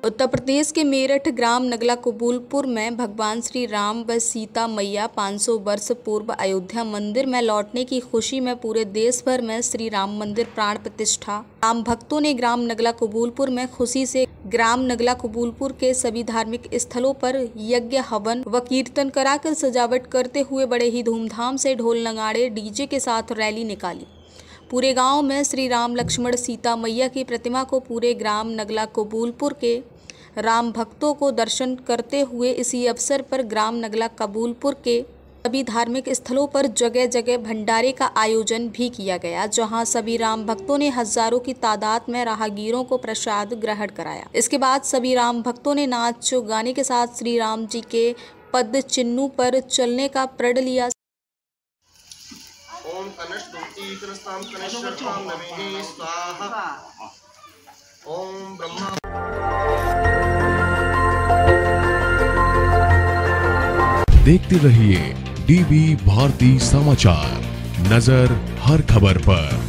उत्तर प्रदेश के मेरठ ग्राम नगला कबूलपुर में भगवान श्री राम व सीता मैया 500 वर्ष पूर्व अयोध्या मंदिर में लौटने की खुशी में पूरे देश भर में श्री राम मंदिर प्राण प्रतिष्ठा। राम भक्तों ने ग्राम नगला कबूलपुर में खुशी से ग्राम नगला कबूलपुर के सभी धार्मिक स्थलों पर यज्ञ हवन व कीर्तन कराकर सजावट करते हुए बड़े ही धूमधाम से ढोल नगाड़े डीजे के साथ रैली निकाली। पूरे गांव में श्री राम लक्ष्मण सीता मैया की प्रतिमा को पूरे ग्राम नगला कबूलपुर के राम भक्तों को दर्शन करते हुए इसी अवसर पर ग्राम नगला कबूलपुर के सभी धार्मिक स्थलों पर जगह जगह भंडारे का आयोजन भी किया गया, जहां सभी राम भक्तों ने हजारों की तादाद में राहगीरों को प्रसाद ग्रहण कराया। इसके बाद सभी राम भक्तों ने नाच गाने के साथ श्री राम जी के पद चिन्हों पर चलने का प्रण लिया। ओम कनष्टोक्तिकरस्तां कनश्चर्तां नमेहि स्वाहा। ओम ब्रह्मा। देखते रहिए डीबी भारती समाचार, नजर हर खबर पर।